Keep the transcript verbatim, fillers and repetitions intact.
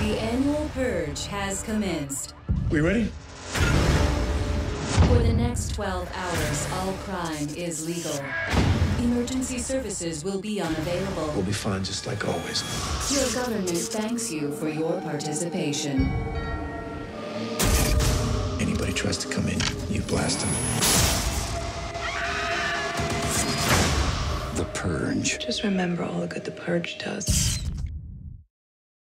The annual purge has commenced. We ready? For the next twelve hours, all crime is legal. Emergency services will be unavailable. We'll be fine, just like always. Your government thanks you for your participation. Anybody tries to come in, you blast them. The Purge. Just remember all the good the Purge does.